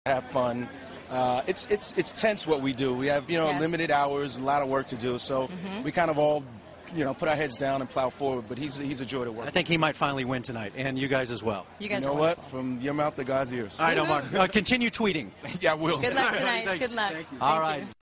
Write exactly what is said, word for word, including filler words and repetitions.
have fun. Uh, it's it's it's tense what we do. We have you know Yes. limited hours, a lot of work to do. So Mhm. we kind of all you know put our heads down and plow forward. But he's he's a joy to work. I think he might finally win tonight, and you guys as well. You You guys know are what? wonderful. From your mouth to God's ears. I know, Mark. Uh, continue tweeting. Yeah, I will. Good luck tonight. Thanks. Good luck. Thank you. All Thank right. you.